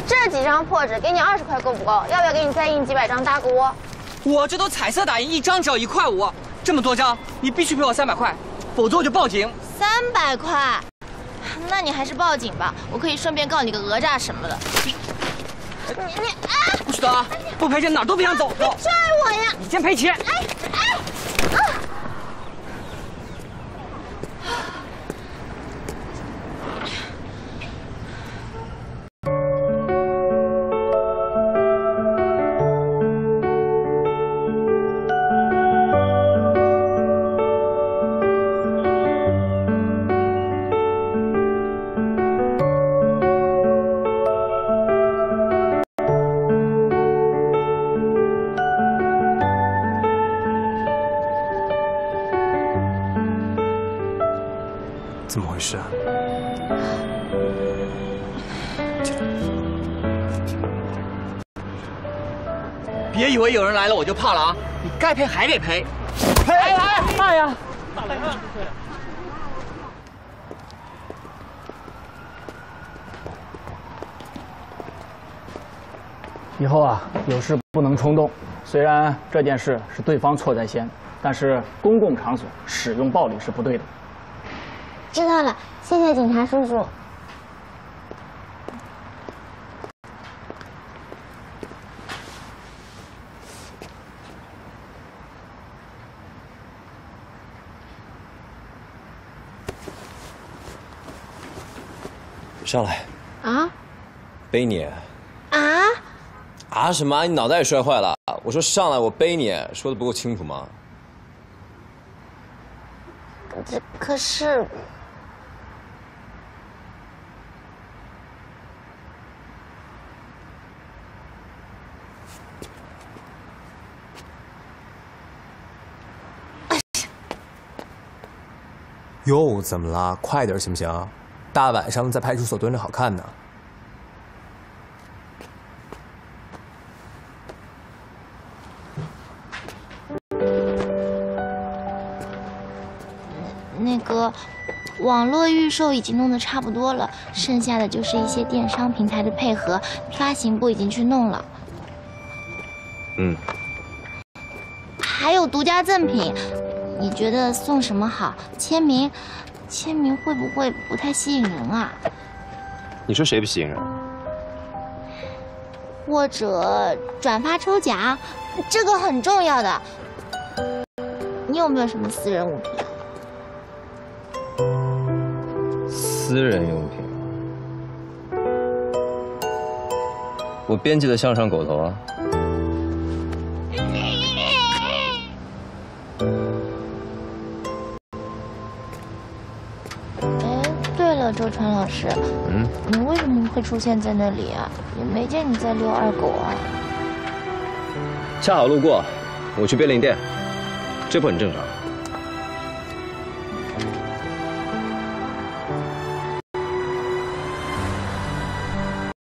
这几张破纸给你20块够不够？要不要给你再印几百张搭个窝？ 我这都彩色打印，一张只要1块5，这么多张，你必须赔我300块，否则我就报警。 300块？那你还是报警吧，我可以顺便告你个讹诈什么的。你啊！ 不许走啊！不赔钱哪儿都别想走。 你拽我呀！ 你先赔钱。 怎么回事啊？ 别以为有人来了我就怕了啊！你该赔还得赔。赔！哎呀！ 以后啊，有事不能冲动。虽然这件事是对方错在先，但是公共场所使用暴力是不对的。 知道了，谢谢警察叔叔。 上来。 啊？ 背你。 啊？ 啊什么？你脑袋也摔坏了？我说上来，我背你，说的不够清楚吗？ 这可是。 哟，怎么了？快点行不行？大晚上在派出所蹲着好看呢。 那个，网络预售已经弄得差不多了，剩下的就是一些电商平台的配合，发行部已经去弄了。 嗯。 还有独家赠品。 你觉得送什么好？签名会不会不太吸引人啊？ 你说谁不吸引人？ 或者转发抽奖，这个很重要的。你有没有什么私人物品？ 私人用品？我编辑的向上狗头啊。 周川老师，你为什么会出现在那里啊？也没见你在遛二狗啊。 恰好路过，我去便利店，这不很正常？